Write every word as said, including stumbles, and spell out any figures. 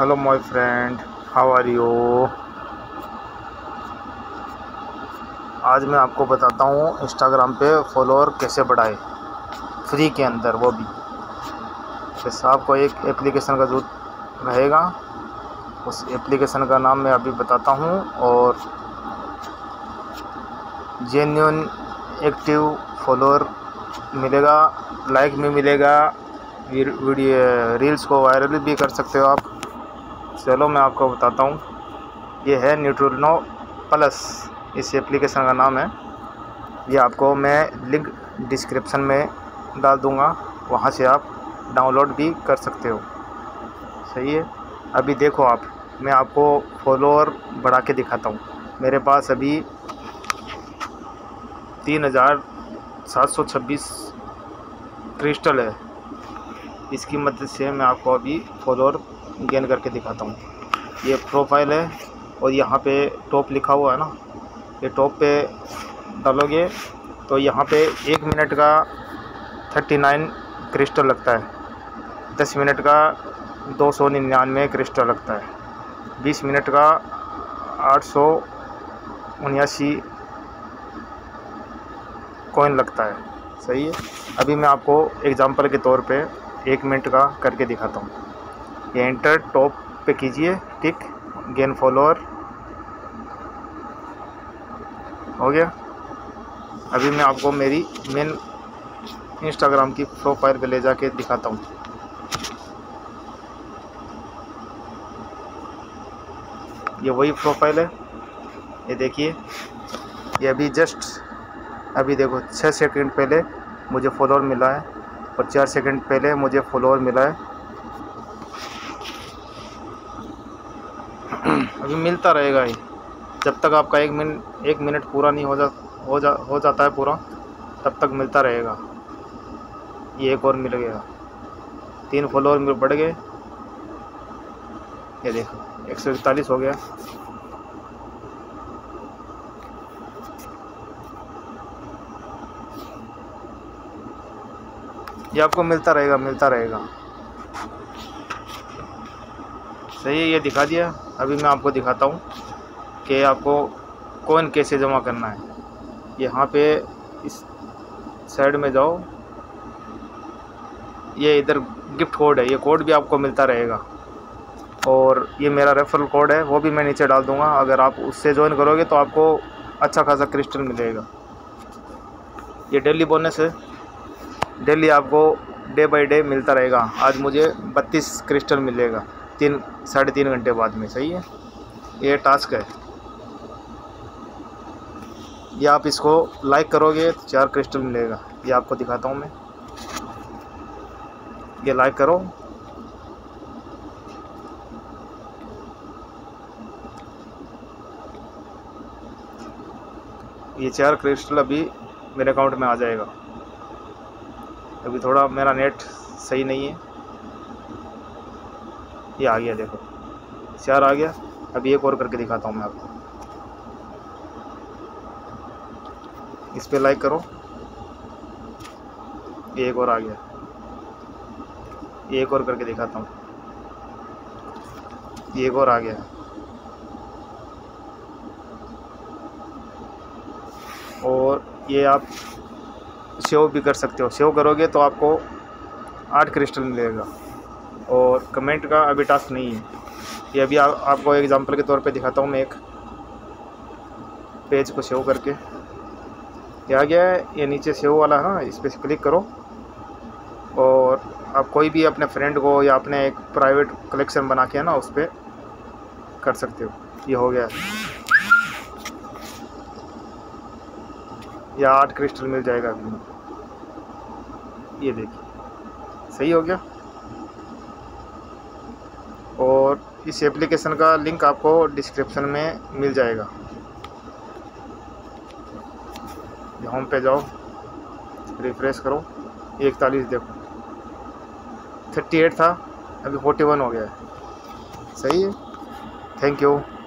Hello my friend, how are you. आज मैं आपको बताता हूँ इंस्टाग्राम पे फॉलोअर कैसे बढ़ाए फ्री के अंदर, वो भी बस आपको एक एप्लीकेशन का जरूरत रहेगा। उस एप्लीकेशन का नाम मैं अभी बताता हूँ और जेन्युइन एक्टिव फॉलोअर मिलेगा, लाइक भी मिलेगा, वीडियो रील्स को वायरल भी कर सकते हो आप। चलो मैं आपको बताता हूँ। ये है न्यूट्रिनो प्लस, इस एप्लीकेशन का नाम है। ये आपको मैं लिंक डिस्क्रिप्शन में डाल दूँगा, वहाँ से आप डाउनलोड भी कर सकते हो। सही है। अभी देखो आप, मैं आपको फॉलोअर बढ़ा के दिखाता हूँ। मेरे पास अभी तीन हज़ार सात सौ छब्बीस क्रिस्टल है। इसकी मदद से मैं आपको अभी फॉलोअर गेन करके दिखाता हूँ। ये प्रोफाइल है और यहाँ पे टॉप लिखा हुआ है ना, ये टॉप पे डालोगे तो यहाँ पे एक मिनट का थर्टी नाइन क्रिस्टल लगता है, दस मिनट का दो सौ निन्यानवे क्रिस्टल लगता है, बीस मिनट का आठ सौ उन्यासी कॉइन लगता है। सही है। अभी मैं आपको एग्जांपल के तौर पे एक मिनट का करके दिखाता हूँ। ये एंटर टॉप पे कीजिए टिक, गेन फॉलोअर हो गया। अभी मैं आपको मेरी मेन इंस्टाग्राम की प्रोफाइल पे ले जाके दिखाता हूँ। ये वही प्रोफाइल है, ये देखिए। ये अभी जस्ट अभी देखो छः सेकंड पहले मुझे फॉलोअर मिला है और चार सेकंड पहले मुझे फॉलोअर मिला है। अभी मिलता रहेगा ये, जब तक आपका एक मिनट एक मिनट पूरा नहीं हो जा हो जा हो जाता है पूरा, तब तक मिलता रहेगा। ये एक और मिल गया, तीन फॉलोअर में बढ़ गए। ये देखो एक सौ इकतालीस हो गया। ये आपको मिलता रहेगा मिलता रहेगा सही है। ये दिखा दिया। अभी मैं आपको दिखाता हूँ कि आपको कॉइन कैसे जमा करना है। यहाँ पे इस साइड में जाओ, ये इधर गिफ्ट कोड है, ये कोड भी आपको मिलता रहेगा और ये मेरा रेफरल कोड है, वो भी मैं नीचे डाल दूँगा। अगर आप उससे ज्वाइन करोगे तो आपको अच्छा खासा क्रिस्टल मिलेगा। ये डेली बोनस है, डेली आपको डे बाय डे मिलता रहेगा। आज मुझे बत्तीस क्रिस्टल मिलेगा तीन साढ़े तीन घंटे बाद में। सही है। ये टास्क है, ये आप इसको लाइक करोगे तो चार क्रिस्टल मिलेगा। ये आपको दिखाता हूँ मैं, ये लाइक करो, ये चार क्रिस्टल अभी मेरे अकाउंट में आ जाएगा। अभी थोड़ा मेरा नेट सही नहीं है। ये आ गया, देखो चार आ गया। अभी एक और करके दिखाता हूँ मैं आपको। इस पे लाइक करो, ये एक और आ गया। ये एक और करके दिखाता हूँ, ये एक और आ गया। और ये आप सेव भी कर सकते हो। सेव करोगे तो आपको आठ क्रिस्टल मिलेगा। और कमेंट का अभी टास्क नहीं है। ये अभी आ, आपको एग्जांपल के तौर पे दिखाता हूँ मैं एक पेज को सेव करके। ये आ गया है, ये नीचे सेव वाला है ना, इस पर क्लिक करो और आप कोई भी अपने फ्रेंड को या अपने एक प्राइवेट कलेक्शन बना के है ना, उस पर कर सकते हो। ये हो गया, या आठ क्रिस्टल मिल जाएगा अभी। ये देखिए सही हो गया। और इस एप्लीकेशन का लिंक आपको डिस्क्रिप्शन में मिल जाएगा। होम पे जाओ, रिफ्रेश करो, इकतालीस देखो, अड़तीस था, अभी इकतालीस हो गया है। सही है। Thank you.